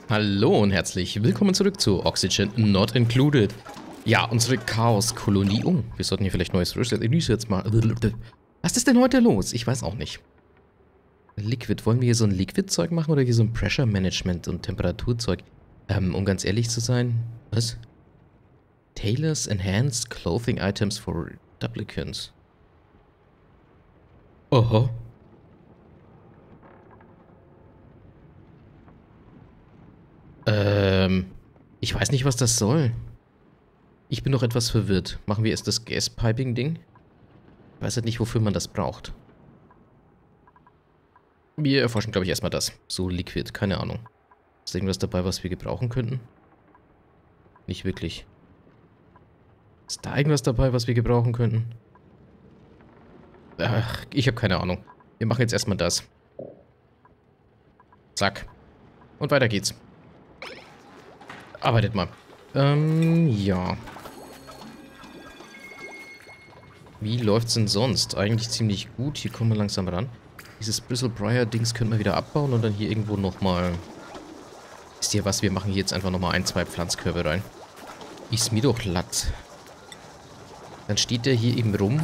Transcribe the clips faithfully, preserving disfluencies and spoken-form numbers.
Hallo und herzlich willkommen zurück zu Oxygen Not Included. Ja, unsere Chaos-Kolonie. Oh, wir sollten hier vielleicht neues Research mal. Was ist denn heute los? Ich weiß auch nicht. Liquid. Wollen wir hier so ein Liquid-Zeug machen oder hier so ein Pressure-Management und Temperaturzeug? Ähm, um ganz ehrlich zu sein. Was? Tailors Enhanced Clothing Items for Duplicants. Oho. Ähm, ich weiß nicht, was das soll. Ich bin noch etwas verwirrt. Machen wir erst das Gas-Piping-Ding? Ich weiß halt nicht, wofür man das braucht. Wir erforschen, glaube ich, erstmal das. So Liquid, keine Ahnung. Ist irgendwas dabei, was wir gebrauchen könnten? Nicht wirklich. Ist da irgendwas dabei, was wir gebrauchen könnten? Ach, ich habe keine Ahnung. Wir machen jetzt erstmal das. Zack. Und weiter geht's. Arbeitet mal. Ähm, ja. Wie läuft's denn sonst? Eigentlich ziemlich gut. Hier kommen wir langsam ran. Dieses Bristlebriar-Dings können wir wieder abbauen und dann hier irgendwo nochmal... Wisst ihr was? Wir machen hier jetzt einfach nochmal ein, zwei Pflanzkörbe rein. Ist mir doch latt. Dann steht der hier eben rum.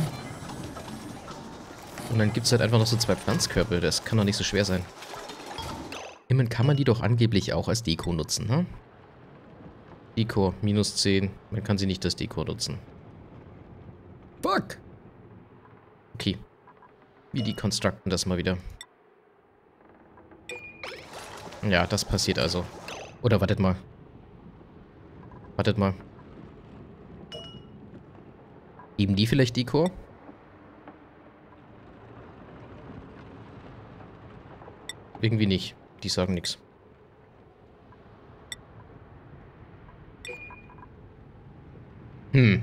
Und dann gibt's halt einfach noch so zwei Pflanzkörbe. Das kann doch nicht so schwer sein. Immerhin kann man die doch angeblich auch als Deko nutzen, ne? Deko, minus zehn. Man kann sie nicht als Deko nutzen. Fuck! Okay. Wie die constructen das mal wieder. Ja, das passiert also. Oder wartet mal. Wartet mal. Geben die vielleicht Deko? Irgendwie nicht. Die sagen nichts. Hm.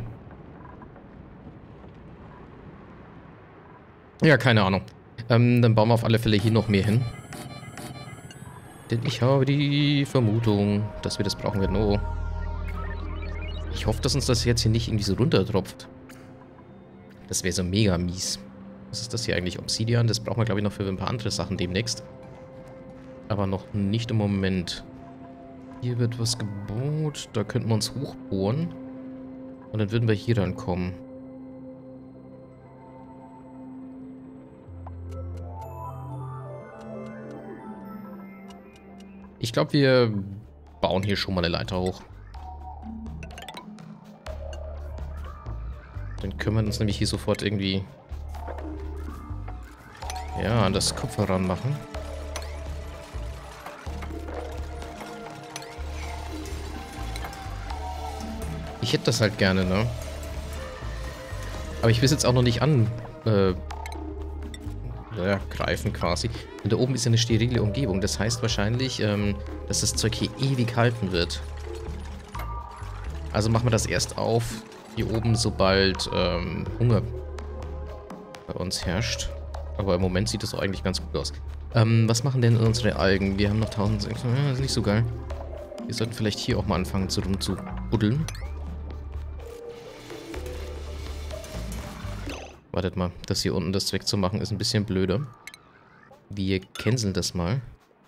Ja, keine Ahnung. Ähm, dann bauen wir auf alle Fälle hier noch mehr hin. Denn ich habe die Vermutung, dass wir das brauchen werden. Oh. Ich hoffe, dass uns das jetzt hier nicht irgendwie so runtertropft. Das wäre so mega mies. Was ist das hier eigentlich? Obsidian? Das brauchen wir, glaube ich, noch für ein paar andere Sachen demnächst. Aber noch nicht im Moment. Hier wird was gebaut. Da könnten wir uns hochbohren. Und dann würden wir hier rankommen. Ich glaube, wir bauen hier schon mal eine Leiter hoch. Dann können wir uns nämlich hier sofort irgendwie... Ja, an das Kupfer ranmachen. Ich hätte das halt gerne, ne? Aber ich will es jetzt auch noch nicht an... Äh, ja, greifen quasi. Und da oben ist ja eine sterile Umgebung. Das heißt wahrscheinlich, ähm, dass das Zeug hier ewig halten wird. Also machen wir das erst auf hier oben, sobald ähm, Hunger bei uns herrscht. Aber im Moment sieht das auch eigentlich ganz gut aus. Ähm, was machen denn unsere Algen? Wir haben noch tausendsechshundert. Ja, das ist nicht so geil. Wir sollten vielleicht hier auch mal anfangen zu rumzubuddeln. Wartet mal, das hier unten das wegzumachen ist ein bisschen blöder. Wir canceln das mal.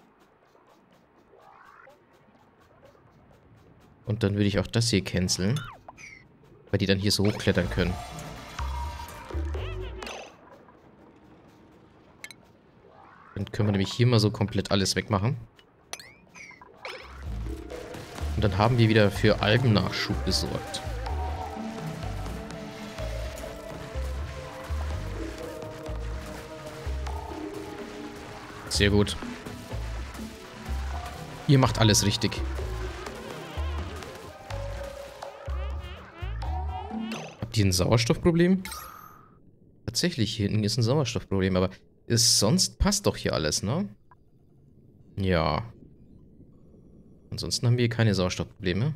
Und dann würde ich auch das hier canceln. Weil die dann hier so hochklettern können. Dann können wir nämlich hier mal so komplett alles wegmachen. Und dann haben wir wieder für Algennachschub gesorgt. Sehr gut. Ihr macht alles richtig. Habt ihr ein Sauerstoffproblem? Tatsächlich, hier hinten ist ein Sauerstoffproblem, aber ist, sonst passt doch hier alles, ne? Ja. Ansonsten haben wir keine Sauerstoffprobleme.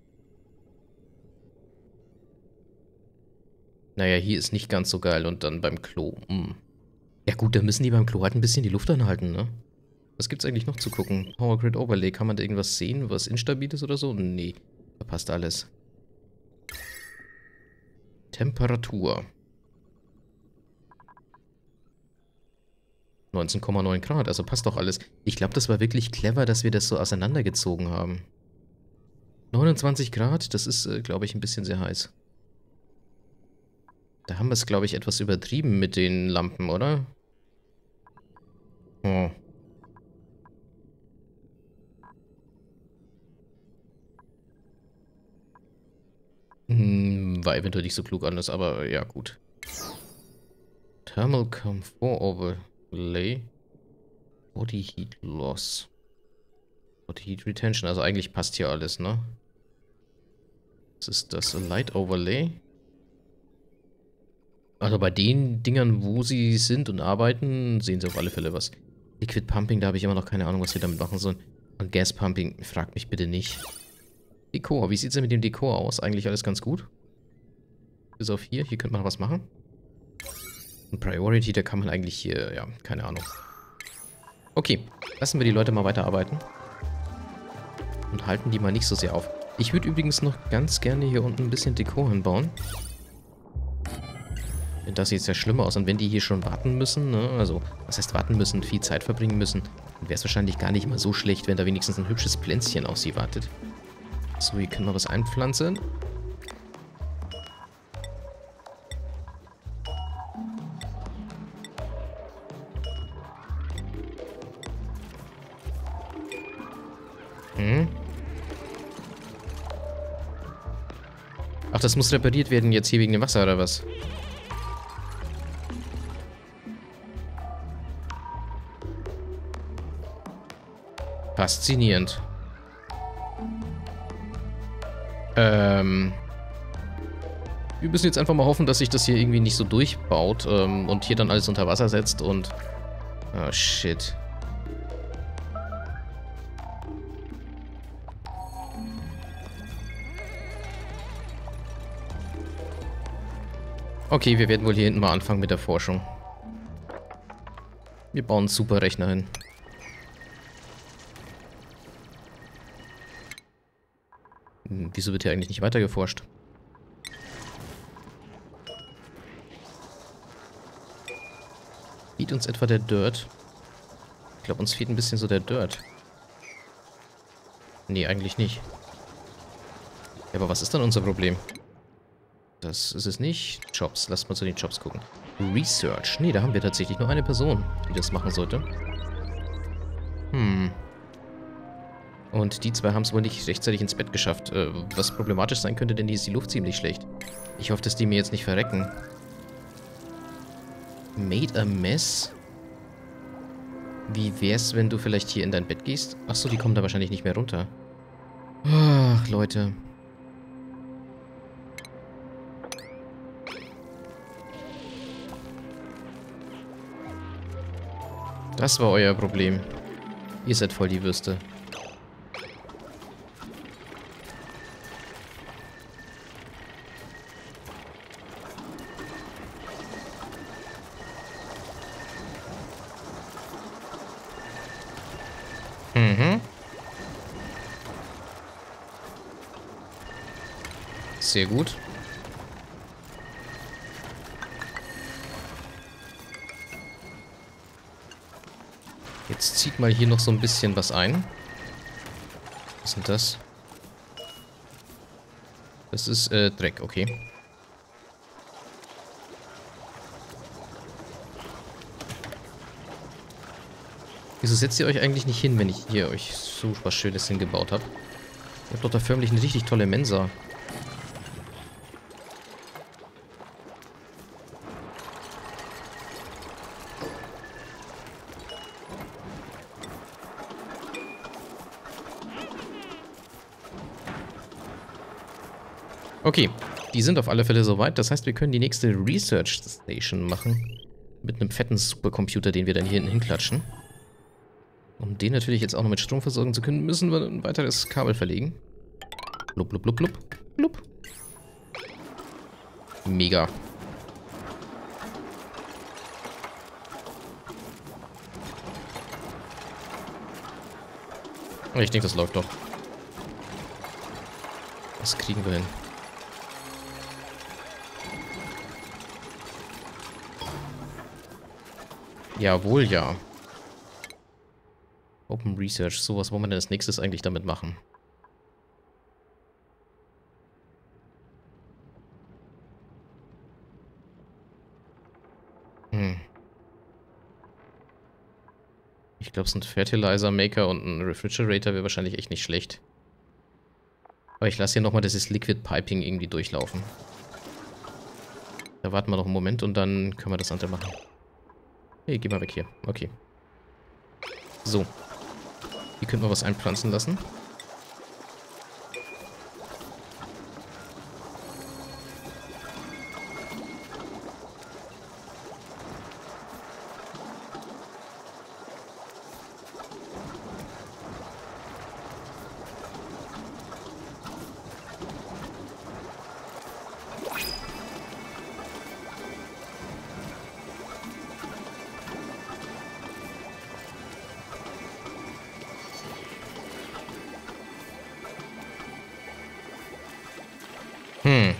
Naja, hier ist nicht ganz so geil und dann beim Klo. Hm. Ja gut, dann müssen die beim Klo halt ein bisschen die Luft anhalten, ne? Was gibt's eigentlich noch zu gucken? Power Grid Overlay, kann man da irgendwas sehen, was instabil ist oder so? Nee, da passt alles. Temperatur. neunzehn Komma neun Grad, also passt doch alles. Ich glaube, das war wirklich clever, dass wir das so auseinandergezogen haben. neunundzwanzig Grad, das ist, äh, glaube ich, ein bisschen sehr heiß. Da haben wir es, glaube ich, etwas übertrieben mit den Lampen, oder? Oh. Hm, war eventuell nicht so klug anders, aber ja, gut. Thermal Comfort Overlay. Body Heat Loss. Body Heat Retention, also eigentlich passt hier alles, ne? Was ist das? A Light Overlay? Also bei den Dingern, wo sie sind und arbeiten, sehen sie auf alle Fälle was. Liquid Pumping, da habe ich immer noch keine Ahnung, was wir damit machen sollen. Und Gas Pumping, fragt mich bitte nicht. Dekor, wie sieht es denn mit dem Dekor aus? Eigentlich alles ganz gut. Bis auf hier, hier könnte man noch was machen. Und Priority, da kann man eigentlich hier, ja, keine Ahnung. Okay, lassen wir die Leute mal weiterarbeiten. Und halten die mal nicht so sehr auf. Ich würde übrigens noch ganz gerne hier unten ein bisschen Dekor hinbauen. Denn das sieht sehr schlimm aus. Und wenn die hier schon warten müssen, ne, also, was heißt warten müssen, viel Zeit verbringen müssen, dann wäre es wahrscheinlich gar nicht mal so schlecht, wenn da wenigstens ein hübsches Pflänzchen auf sie wartet. So, hier können wir was einpflanzen. Hm. Ach, das muss repariert werden jetzt hier wegen dem Wasser, oder was? Faszinierend. Ähm. Wir müssen jetzt einfach mal hoffen, dass sich das hier irgendwie nicht so durchbaut ähm, und hier dann alles unter Wasser setzt und... Oh, shit. Okay, wir werden wohl hier hinten mal anfangen mit der Forschung. Wir bauen einen Superrechner hin. Hm, wieso wird hier eigentlich nicht weiter geforscht? Fehlt uns etwa der Dirt? Ich glaube, uns fehlt ein bisschen so der Dirt. Nee, eigentlich nicht. Ja, aber was ist dann unser Problem? Das ist es nicht. Jobs. Lasst mal zu den Jobs gucken. Research. Nee, da haben wir tatsächlich nur eine Person, die das machen sollte. Hm. Und die zwei haben es wohl nicht rechtzeitig ins Bett geschafft. Äh, was problematisch sein könnte, denn hier ist die Luft ziemlich schlecht. Ich hoffe, dass die mir jetzt nicht verrecken. Made a mess? Wie wär's, wenn du vielleicht hier in dein Bett gehst? Achso, die kommen da wahrscheinlich nicht mehr runter. Ach, Leute. Das war euer Problem. Ihr seid voll die Würste. Mhm. Sehr gut. Jetzt zieht mal hier noch so ein bisschen was ein. Was ist denn das? Das ist äh, Dreck, okay. Wieso setzt ihr euch eigentlich nicht hin, wenn ich hier euch so was Schönes hingebaut habe? Ihr habt doch da förmlich eine richtig tolle Mensa. Okay, die sind auf alle Fälle soweit. Das heißt, wir können die nächste Research Station machen. Mit einem fetten Supercomputer, den wir dann hier hinten hinklatschen. Um den natürlich jetzt auch noch mit Strom versorgen zu können, müssen wir ein weiteres Kabel verlegen. Blub, blub, blub, blub, blub. Mega. Ich denke, das läuft doch. Das kriegen wir hin. Jawohl, ja. Open Research. So, was wollen wir denn als nächstes eigentlich damit machen? Hm. Ich glaube, so ein Fertilizer Maker und ein Refrigerator wäre wahrscheinlich echt nicht schlecht. Aber ich lasse hier nochmal dieses Liquid Piping irgendwie durchlaufen. Da warten wir noch einen Moment und dann können wir das andere machen. Hey, geh mal weg hier. Okay. So. Hier könnten wir was einpflanzen lassen. Hm.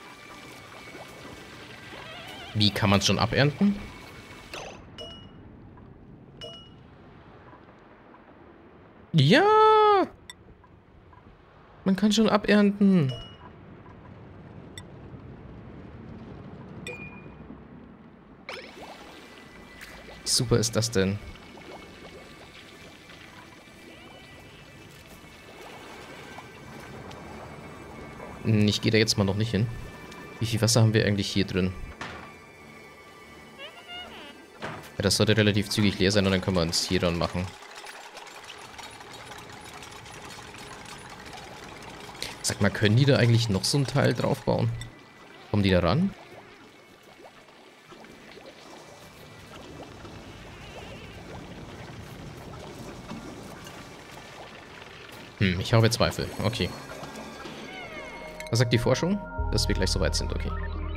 Wie kann man es schon abernten? Ja! Man kann schon abernten. Wie super ist das denn? Ich gehe da jetzt mal noch nicht hin. Wie viel Wasser haben wir eigentlich hier drin? Ja, das sollte relativ zügig leer sein und dann können wir uns hier dran machen. Sag mal, können die da eigentlich noch so ein Teil draufbauen? Kommen die da ran? Hm, ich habe Zweifel. Okay. Was sagt die Forschung? Dass wir gleich soweit sind, okay.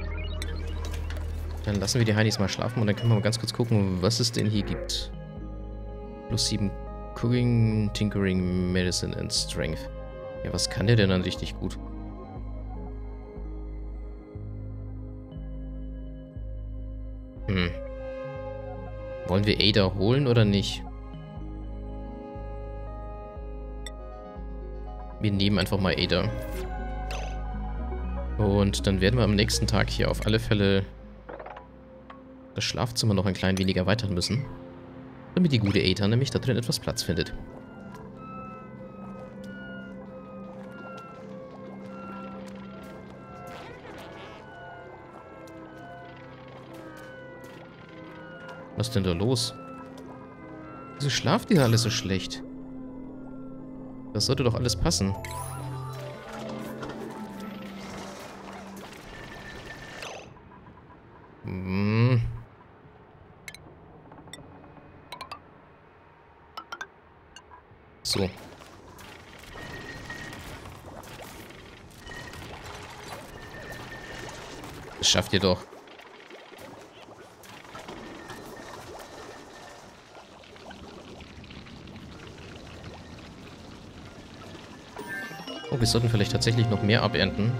Dann lassen wir die Heinis mal schlafen und dann können wir mal ganz kurz gucken, was es denn hier gibt. Plus sieben Cooking, Tinkering, Medicine and Strength. Ja, was kann der denn dann richtig gut? Hm. Wollen wir Ada holen oder nicht? Wir nehmen einfach mal Ada. Und dann werden wir am nächsten Tag hier auf alle Fälle das Schlafzimmer noch ein klein wenig erweitern müssen. Damit die gute Ada nämlich da drin etwas Platz findet. Was ist denn da los? Wieso schlaft ihr alle so schlecht? Das sollte doch alles passen. Hm. So. Das schafft ihr doch. Oh, wir sollten vielleicht tatsächlich noch mehr abernten.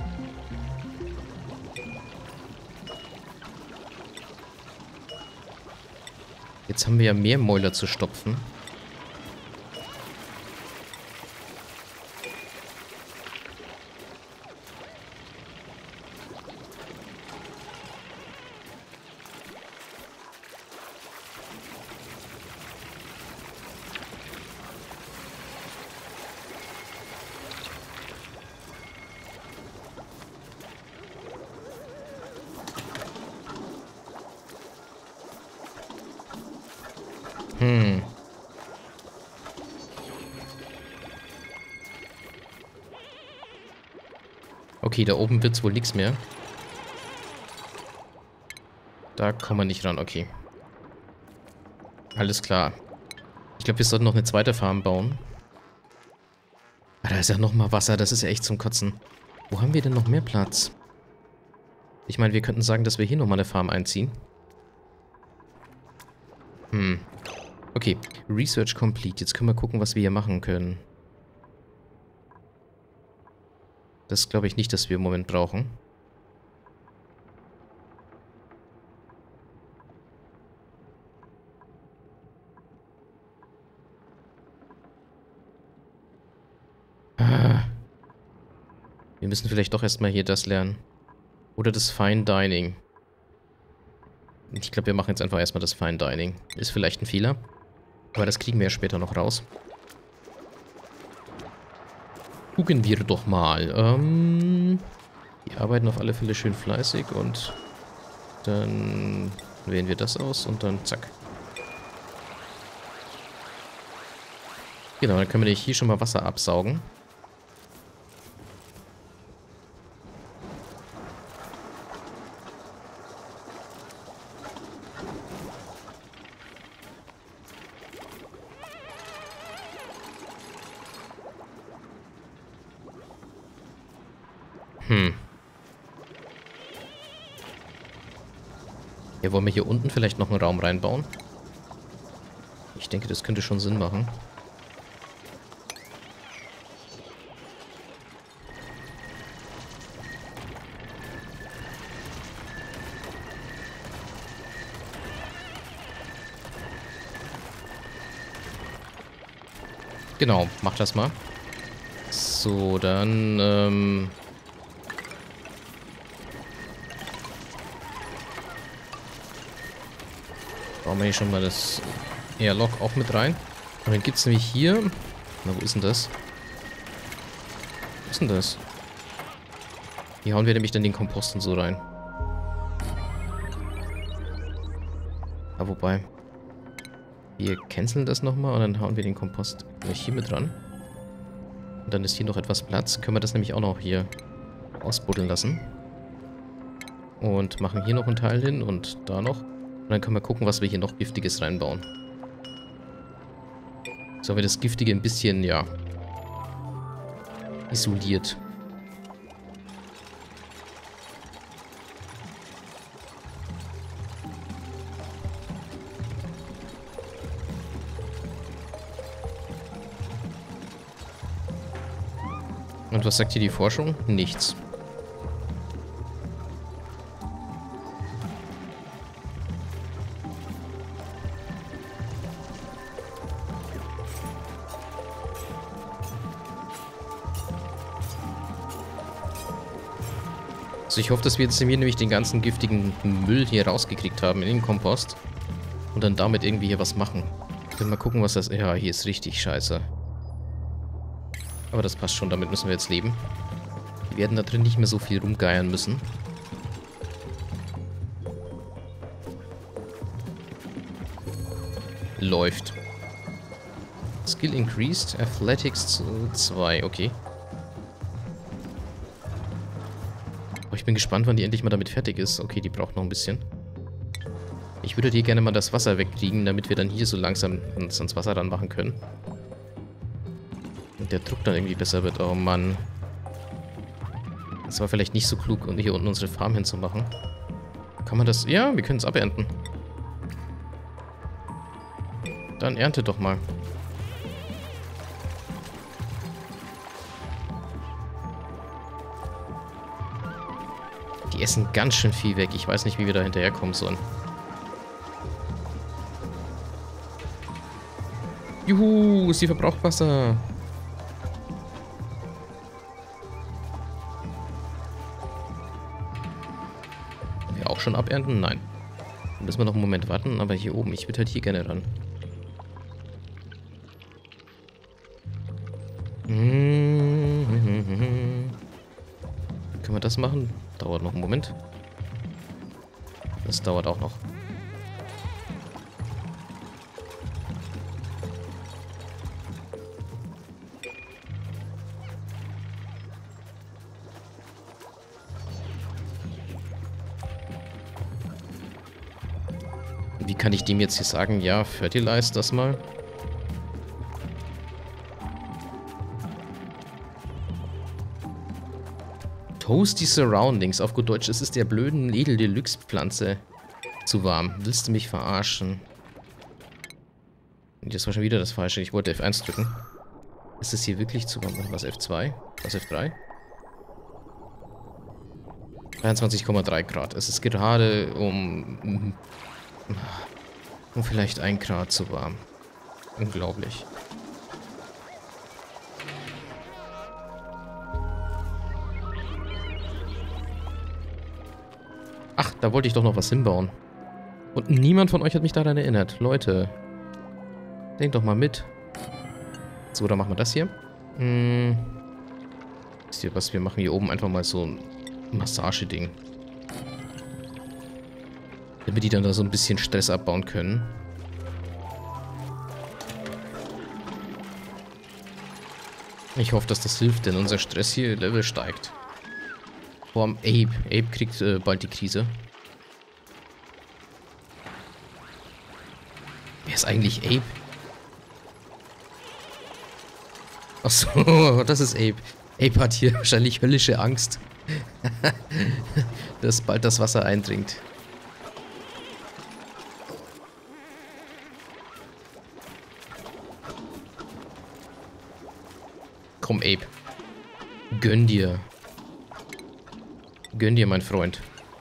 Jetzt haben wir ja mehr Mäuler zu stopfen. Hm. Okay, da oben wird's wohl nichts mehr. Da kommen wir nicht ran, okay. Alles klar. Ich glaube, wir sollten noch eine zweite Farm bauen. Ah, da ist ja nochmal Wasser, das ist ja echt zum Kotzen. Wo haben wir denn noch mehr Platz? Ich meine, wir könnten sagen, dass wir hier nochmal eine Farm einziehen. Hm. Okay, Research complete. Jetzt können wir gucken, was wir hier machen können. Das glaube ich nicht, dass wir im Moment brauchen. Wir müssen vielleicht doch erstmal hier das lernen. Oder das Fine Dining. Ich glaube, wir machen jetzt einfach erstmal das Fine Dining. Ist vielleicht ein Fehler. Aber das kriegen wir ja später noch raus. Gucken wir doch mal. Ähm, die arbeiten auf alle Fälle schön fleißig und dann wählen wir das aus und dann zack. Genau, dann können wir hier schon mal Wasser absaugen. Hm. Ja, wollen wir hier unten vielleicht noch einen Raum reinbauen? Ich denke, das könnte schon Sinn machen. Genau, mach das mal. So, dann, ähm... bauen wir hier schon mal das Airlock auch mit rein. Und dann gibt es nämlich hier... Na, wo ist denn das? Wo ist denn das? Hier hauen wir nämlich dann den Kompost und so rein. Ah, wobei... Wir canceln das nochmal und dann hauen wir den Kompost gleich hier mit dran. Und dann ist hier noch etwas Platz. Können wir das nämlich auch noch hier ausbuddeln lassen. Und machen hier noch einen Teil hin und da noch. Und dann können wir gucken, was wir hier noch Giftiges reinbauen. So haben wir das Giftige ein bisschen, ja, isoliert. Und was sagt hier die Forschung? Nichts. Also ich hoffe, dass wir jetzt hier nämlich den ganzen giftigen Müll hier rausgekriegt haben in den Kompost. Und dann damit irgendwie hier was machen. Dann mal gucken, was das... Ja, hier ist richtig scheiße. Aber das passt schon, damit müssen wir jetzt leben. Wir werden da drin nicht mehr so viel rumgeiern müssen. Läuft. Skill increased, Athletics zwei, okay. Oh, ich bin gespannt, wann die endlich mal damit fertig ist. Okay, die braucht noch ein bisschen. Ich würde hier gerne mal das Wasser wegkriegen, damit wir dann hier so langsam uns ans Wasser ran machen können. Und der Druck dann irgendwie besser wird. Oh Mann. Das war vielleicht nicht so klug, um hier unten unsere Farm hinzumachen. Kann man das... Ja, wir können es abernten. Dann ernte doch mal. Die essen ganz schön viel weg. Ich weiß nicht, wie wir da hinterherkommen sollen. Juhu, sie verbraucht Wasser. Wir auch schon abernten? Nein. Dann müssen wir noch einen Moment warten, aber hier oben, ich würde halt hier gerne ran. Können wir das machen? Dauert noch einen Moment. Das dauert auch noch. Wie kann ich dem jetzt hier sagen, ja, fertilize das mal? Toasty Surroundings. Auf gut Deutsch, es ist der blöden Edel-Deluxe-Pflanze zu warm. Willst du mich verarschen? Das war schon wieder das Falsche. Ich wollte F eins drücken. Ist es hier wirklich zu warm? Was, F zwei? Was, F drei? dreiundzwanzig Komma drei Grad. Es ist gerade um... um vielleicht ein Grad zu warm. Unglaublich. Ach, da wollte ich doch noch was hinbauen. Und niemand von euch hat mich daran erinnert. Leute, denkt doch mal mit. So, dann machen wir das hier. Hm. Wisst ihr was, wir machen hier oben einfach mal so ein Massageding. Damit die dann da so ein bisschen Stress abbauen können. Ich hoffe, dass das hilft, denn unser Stress hier Level steigt. Vor allem Abe. Abe kriegt äh, bald die Krise. Wer ist eigentlich Abe? Achso, das ist Abe. Abe hat hier wahrscheinlich höllische Angst, dass bald das Wasser eindringt. Komm, Abe. Gönn dir. Gönn dir, mein Freund.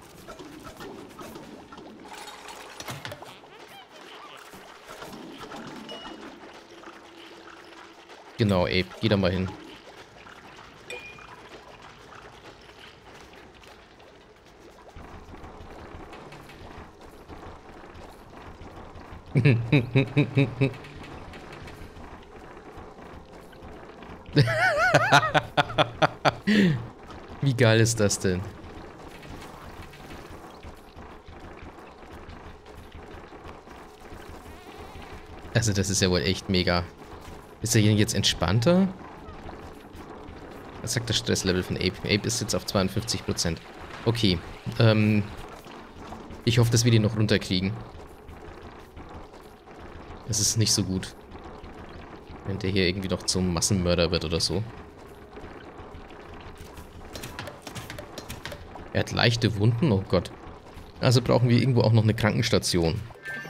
Genau, Abe. Geh da mal hin. Wie geil ist das denn? Also das ist ja wohl echt mega. Ist er hier jetzt entspannter? Was sagt das Stresslevel von Abe? Abe ist jetzt auf zweiundfünfzig Prozent. Okay. Ähm, ich hoffe, dass wir den noch runterkriegen. Das ist nicht so gut. Wenn der hier irgendwie noch zum Massenmörder wird oder so. Er hat leichte Wunden, oh Gott. Also brauchen wir irgendwo auch noch eine Krankenstation.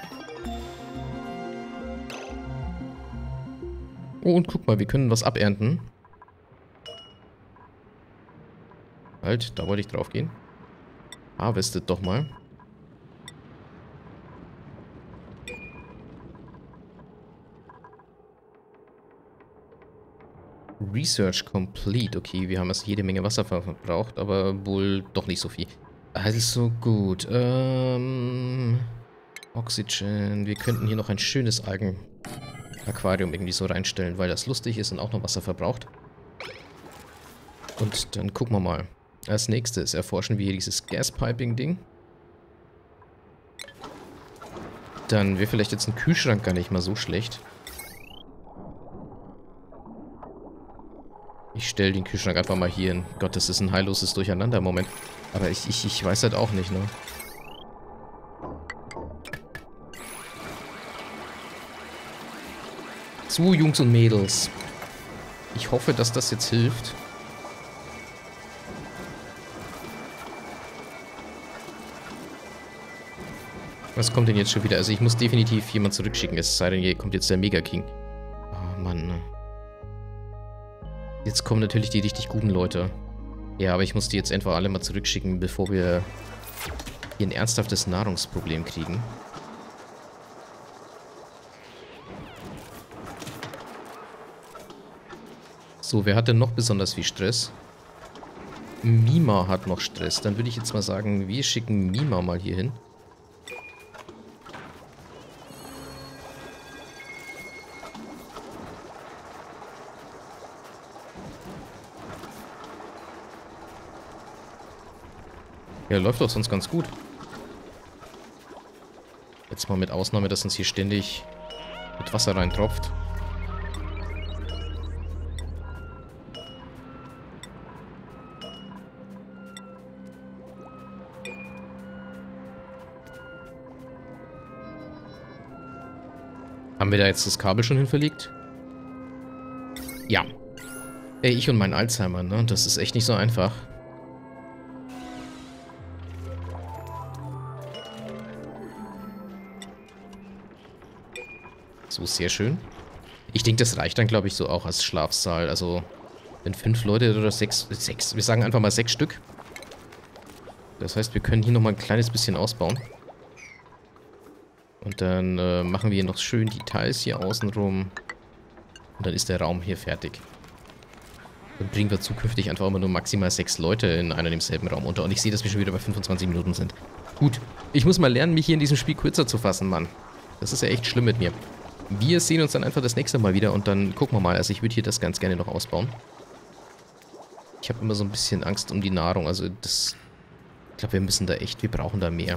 Oh, und guck mal, wir können was abernten. Halt, da wollte ich drauf gehen. Harvestet doch mal. Research complete. Okay, wir haben jetzt jede Menge Wasser verbraucht, aber wohl doch nicht so viel. Also gut. Ähm, Oxygen. Wir könnten hier noch ein schönes Algen-Aquarium irgendwie so reinstellen, weil das lustig ist und auch noch Wasser verbraucht. Und dann gucken wir mal. Als nächstes erforschen wir hier dieses Gaspiping-Ding. Dann wäre vielleicht jetzt ein Kühlschrank gar nicht mal so schlecht. Ich stelle den Kühlschrank einfach mal hier hin. Gott, das ist ein heilloses Durcheinander im Moment. Aber ich, ich, ich weiß halt auch nicht, ne? So, Jungs und Mädels. Ich hoffe, dass das jetzt hilft. Was kommt denn jetzt schon wieder? Also ich muss definitiv jemand zurückschicken. Es sei denn, hier kommt jetzt der Mega King. Oh Mann, ne? Jetzt kommen natürlich die richtig guten Leute. Ja, aber ich muss die jetzt einfach alle mal zurückschicken, bevor wir hier ein ernsthaftes Nahrungsproblem kriegen. So, wer hat denn noch besonders viel Stress? Mima hat noch Stress. Dann würde ich jetzt mal sagen, wir schicken Mima mal hier hin. Ja, läuft doch sonst ganz gut. Jetzt mal mit Ausnahme, dass uns hier ständig mit Wasser reintropft. Haben wir da jetzt das Kabel schon hin verlegt? Ja. Ey, ich und mein Alzheimer, ne? Das ist echt nicht so einfach. So, sehr schön. Ich denke, das reicht dann, glaube ich, so auch als Schlafsaal. Also, wenn fünf Leute oder sechs, sechs, wir sagen einfach mal sechs Stück. Das heißt, wir können hier nochmal ein kleines bisschen ausbauen. Und dann äh, machen wir noch schön die Tiles hier außen rum. Und dann ist der Raum hier fertig. Dann bringen wir zukünftig einfach immer nur maximal sechs Leute in einem und demselben Raum unter. Und ich sehe, dass wir schon wieder bei fünfundzwanzig Minuten sind. Gut, ich muss mal lernen, mich hier in diesem Spiel kürzer zu fassen, Mann. Das ist ja echt schlimm mit mir. Wir sehen uns dann einfach das nächste Mal wieder und dann gucken wir mal. Also ich würde hier das ganz gerne noch ausbauen. Ich habe immer so ein bisschen Angst um die Nahrung. Also das... Ich glaube, wir müssen da echt... Wir brauchen da mehr.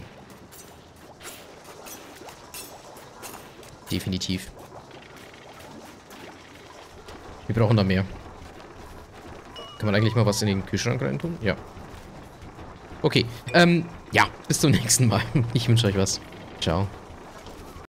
Definitiv. Wir brauchen da mehr. Kann man eigentlich mal was in den Kühlschrank rein tun? Ja. Okay. Ähm, ja, bis zum nächsten Mal. Ich wünsche euch was. Ciao.